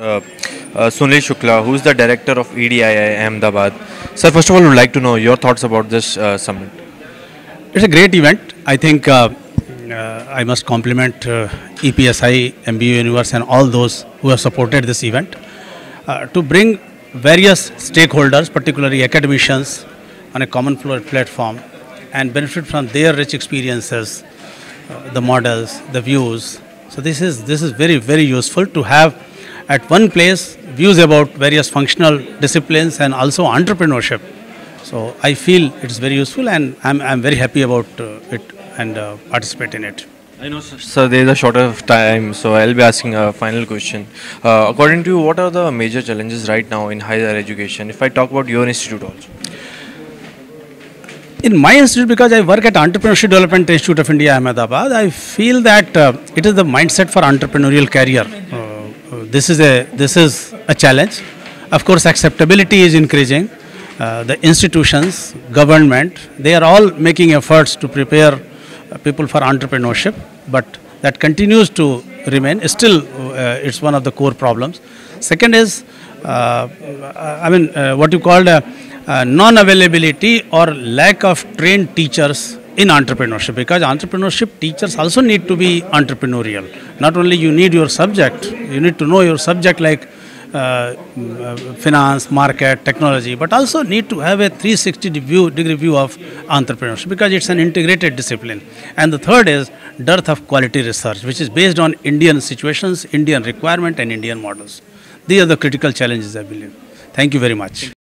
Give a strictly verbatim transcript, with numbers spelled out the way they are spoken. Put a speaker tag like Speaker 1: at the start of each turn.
Speaker 1: uh, uh, Sunil Shukla, who is the director of E D I I Ahmedabad. Sir, first of all, I would like to know your thoughts about this uh, summit.
Speaker 2: It's a great event. I think uh, uh, I must compliment uh, E P S I, M B U Universe and all those who have supported this event uh, to bring various stakeholders, particularly academicians, on a common platform and benefit from their rich experiences, uh, the models, the views. So this is this is very very useful to have at one place views about various functional disciplines and also entrepreneurship. So I feel it's very useful, and I'm I'm very happy about uh, it and uh, participate in it.
Speaker 1: I know, sir, sir, there is a short of time, so I'll be asking a final question. Uh, according to you, what are the major challenges right now in higher education? If I talk about your institute also.
Speaker 2: In my institute, because I work at Entrepreneurship Development Institute of India, Ahmedabad, I feel that uh, it is the mindset for entrepreneurial career. Uh, this is a this is a challenge. Of course, acceptability is increasing. Uh, the institutions, government, they are all making efforts to prepare uh, people for entrepreneurship, but that continues to remain. Still, uh, it's one of the core problems. Second is, uh, I mean, uh, what you called uh, uh, non-availability or lack of trained teachers in entrepreneurship, because entrepreneurship teachers also need to be entrepreneurial. Not only you need your subject, you need to know your subject like Uh, finance, market, technology, but also need to have a three sixty view, degree view of entrepreneurship, because it's an integrated discipline. And the third is dearth of quality research, which is based on Indian situations, Indian requirement and Indian models. These are the critical challenges, I believe. Thank you very much.